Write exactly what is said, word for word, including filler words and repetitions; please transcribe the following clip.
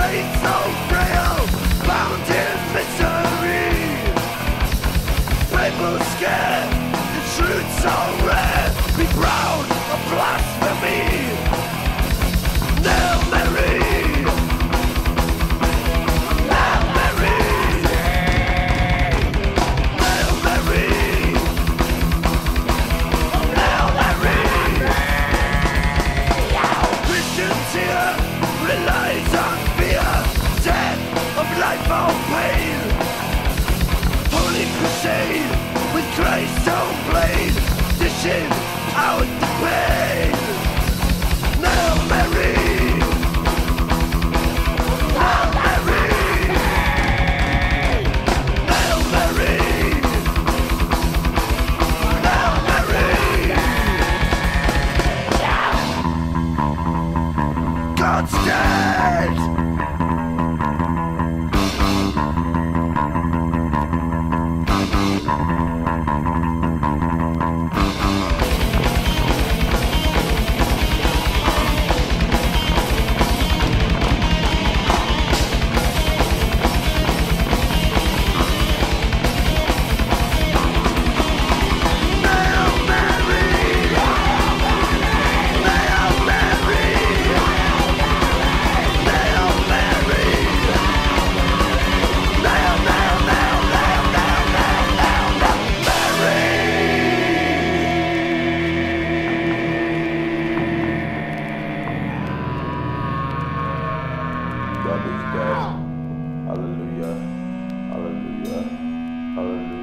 fate so frail, bound in misery. People scared, the truth so rare, be proud of blasphemy. Nail Mary, Nail Mary, Nail Mary, Nail Mary. Christians here relies on fear, death of life or pain. Holy crusade with Christ on blade, dishing out the pain. Nail Mary, Nail Mary, Nail Mary, Nail Mary. God's dead. God is dead. Hallelujah. Hallelujah. Hallelujah.